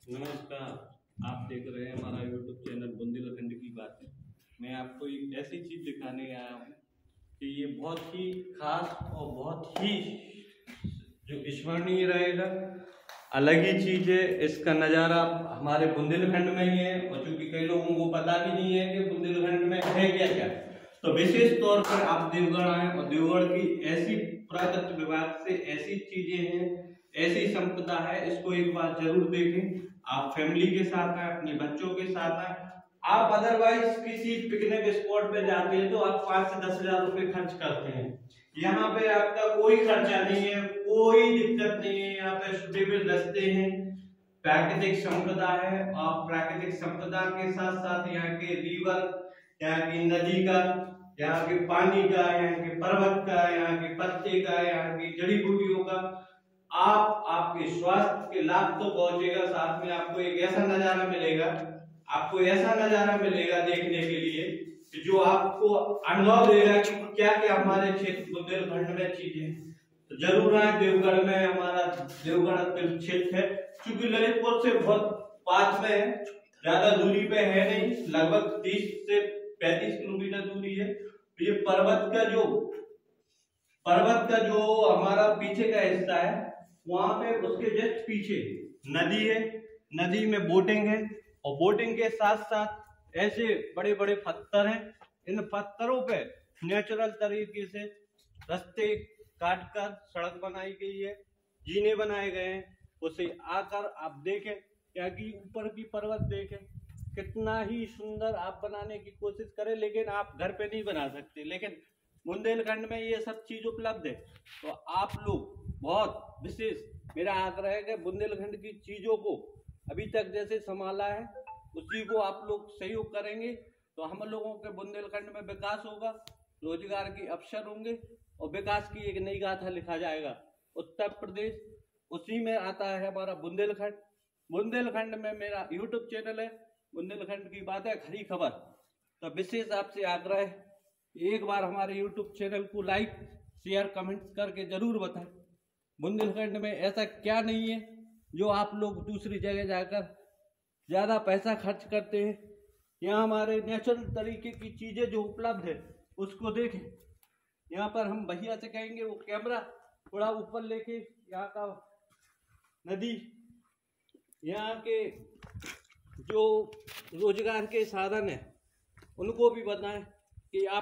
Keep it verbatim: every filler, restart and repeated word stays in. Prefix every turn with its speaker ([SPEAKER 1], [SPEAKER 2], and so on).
[SPEAKER 1] नमस्कार। आप देख रहे हैं हमारा यूट्यूब चैनल बुंदेलखंड की बातें। मैं आपको एक ऐसी चीज़ दिखाने आया हूँ कि ये बहुत ही खास और बहुत ही जो स्मरणीय रहेगा, अलग ही चीज़ है। इसका नज़ारा हमारे बुंदेलखंड में ही है और चूंकि कई लोगों को पता भी नहीं है कि बुंदेलखंड में है क्या क्या, तो विशेष तौर पर आप देवगढ़ आए और देवगढ़ की ऐसी पुरातत्व विभाग से ऐसी चीजें हैं, ऐसी संपदा है, इसको एक बार जरूर देखें। आप फैमिली के साथ आए, अपने बच्चों के साथ आए। आप अदरवाइज किसी पिकनिक स्पॉट पे जाते हैं तो आप पांच से दस हजार रुपए खर्च करते हैं। यहाँ पे आपका कोई खर्चा नहीं है, कोई दिक्कत नहीं है। यहाँ पे सुटेबल रास्ते हैं, प्राकृतिक संपदा है। आप प्राकृतिक संपदा के साथ साथ यहाँ के रिवर, यहाँ की नदी का, यहाँ के पानी का, यहाँ के पर्वत का, यहाँ के पत्ते का, यहाँ की जड़ी बूटियों का आप आपके स्वास्थ्य के लाभ तो पहुंचेगा, साथ में आपको एक ऐसा नजारा मिलेगा, आपको ऐसा नजारा मिलेगा देखने के लिए कि जो आपको अनुभव देगा कि क्या क्या हमारे क्षेत्र बुंदेलखंड में चीजें। तो जरूर आए, देवगढ़ में हमारा देवगढ़ क्षेत्र है, क्योंकि ललितपुर से बहुत पास में है, ज्यादा दूरी पे है नहीं, लगभग तीस से पैंतीस किलोमीटर दूरी है। तो ये पर्वत का जो पर्वत का जो हमारा पीछे का हिस्सा है, वहां पे उसके जस्ट पीछे नदी है, नदी में बोटिंग है और बोटिंग के साथ साथ ऐसे बड़े बड़े पत्थर हैं। इन पत्थरों पे नेचुरल तरीके से रास्ते काट कर सड़क बनाई गई है, जीने बनाए गए हैं। उसे आकर आप देखें, क्या कि ऊपर की पर्वत देखें, कितना ही सुंदर आप बनाने की कोशिश करें, लेकिन आप घर पे नहीं बना सकते। लेकिन बुंदेलखंड में ये सब चीज उपलब्ध है। तो आप लोग बहुत विशेष मेरा आग्रह है कि बुंदेलखंड की चीजों को अभी तक जैसे संभाला है उसी को आप लोग सहयोग करेंगे तो हम लोगों के बुंदेलखंड में विकास होगा, रोजगार के अवसर होंगे और विकास की एक नई गाथा लिखा जाएगा। उत्तर प्रदेश उसी में आता है हमारा बुंदेलखंड। बुंदेलखंड में मेरा यूट्यूब चैनल है बुंदेलखंड की बातें खरी खबर। तो विशेष आपसे आग्रह है, एक बार हमारे यूट्यूब चैनल को लाइक शेयर कमेंट करके जरूर बताएं बुंदेलखंड में ऐसा क्या नहीं है जो आप लोग दूसरी जगह जाकर ज्यादा पैसा खर्च करते हैं। यहाँ हमारे नेचुरल तरीके की चीजें जो उपलब्ध है उसको देखें। यहाँ पर हम भैया से कहेंगे वो कैमरा थोड़ा ऊपर लेके यहाँ का नदी, यहाँ के जो रोजगार के साधन है उनको भी बताएं कि आप